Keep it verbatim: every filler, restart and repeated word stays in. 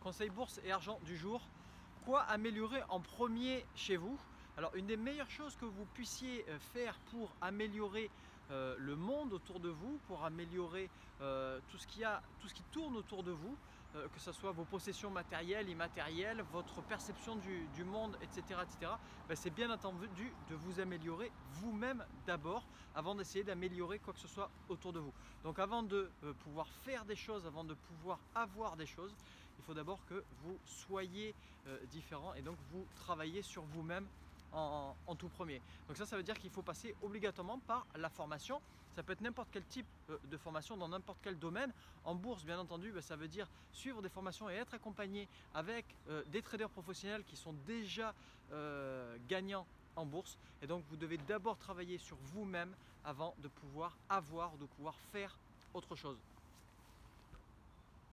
Conseil bourse et argent du jour. Quoi améliorer en premier chez vous? Alors une des meilleures choses que vous puissiez faire pour améliorer euh, le monde autour de vous, pour améliorer euh, tout ce qui a, tout ce qui tourne autour de vous, euh, que ce soit vos possessions matérielles, immatérielles, votre perception du, du monde, et cetera et cetera, ben, c'est bien entendu de vous améliorer vous-même d'abord, avant d'essayer d'améliorer quoi que ce soit autour de vous. Donc avant de euh, pouvoir faire des choses, avant de pouvoir avoir des choses, il faut d'abord que vous soyez euh, différent et donc vous travaillez sur vous-même En, en tout premier. Donc ça, ça veut dire qu'il faut passer obligatoirement par la formation. Ça peut être n'importe quel type de formation dans n'importe quel domaine. En bourse, bien entendu, ça veut dire suivre des formations et être accompagné avec euh, des traders professionnels qui sont déjà euh, gagnants en bourse. Et donc, vous devez d'abord travailler sur vous-même avant de pouvoir avoir, de pouvoir faire autre chose.